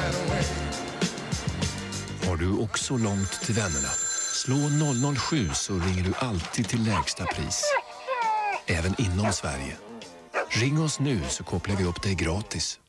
Har du också långt till vännerna? Slå 007 så ringer du alltid till lägsta pris. Även inom Sverige. Ring oss nu så kopplar vi upp dig gratis.